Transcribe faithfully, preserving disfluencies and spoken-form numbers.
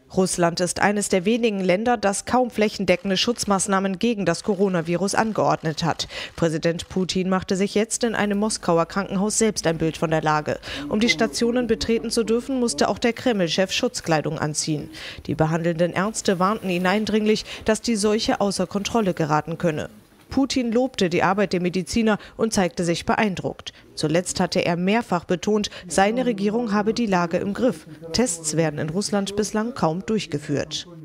Russland ist eines der wenigen Länder, das kaum flächendeckende Schutzmaßnahmen gegen das Coronavirus angeordnet hat. Präsident Putin machte sich jetzt in einem Moskauer Krankenhaus selbst ein Bild von der Lage. Um die Stationen betreten zu dürfen, musste auch der Kreml-Chef Schutzkleidung anziehen. Die behandelnden Ärzte warnten ihn eindringlich, dass die Seuche außer Kontrolle geraten könne. Putin lobte die Arbeit der Mediziner und zeigte sich beeindruckt. Zuletzt hatte er mehrfach betont, seine Regierung habe die Lage im Griff. Tests werden in Russland bislang kaum durchgeführt.